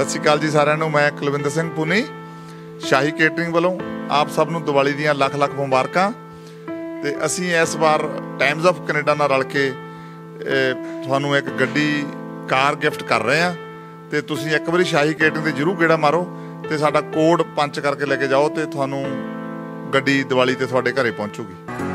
सत श्री अकाल जी सारिਆਂ ਨੂੰ। मैं कुलविंदर सिंह पुनी शाही केटरिंग वालों आप सब ਨੂੰ दिवाली ਦੀਆਂ ਲੱਖ ਲੱਖ ਮੁਬਾਰਕਾਂ। ਤੇ ਅਸੀਂ ਇਸ ਵਾਰ ਟਾਈਮਜ਼ ਆਫ ਕੈਨੇਡਾ ਨਾਲ ਰਲ ਕੇ ਤੁਹਾਨੂੰ ਇੱਕ ਗੱਡੀ ਕਾਰ ਗਿਫਟ ਕਰ ਰਹੇ ਹਾਂ। ਤੇ ਤੁਸੀਂ ਇੱਕ ਵਾਰੀ ਸ਼ਾਹੀ ਕੇਟਰਿੰਗ ਤੇ ਜ਼ਰੂਰ ਗੇੜਾ ਮਾਰੋ ਤੇ ਸਾਡਾ ਕੋਡ ਪੰਚ ਕਰਕੇ ਲੈ ਕੇ ਜਾਓ ਤੇ ਤੁਹਾਨੂੰ ਗੱਡੀ ਦਿਵਾਲੀ ਤੇ ਤੁਹਾਡੇ ਘਰੇ ਪਹੁੰਚੂਗੀ।